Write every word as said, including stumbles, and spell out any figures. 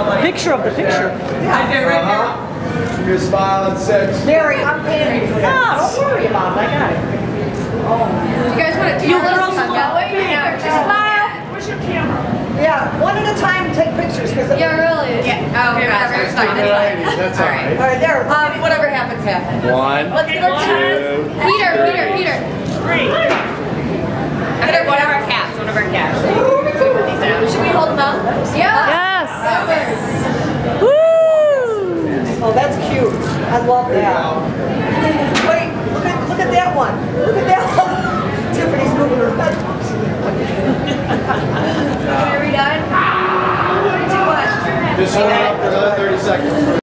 picture of the picture. Yeah, right there, right there. Give me a smile and six. Mary, I'm paying for that. Oh, don't worry about it. I got it. Oh. You guys want to do You this? girls Yeah. smile. Where's your camera? Yeah, one at a time, take pictures. Cause Yeah, really. Yeah. Oh, okay, whatever. It's fine. It's fine. That's All all right. right. All right, there. Um, whatever happens, happens. One, Let's get our two, Peter, Peter, Peter. Three.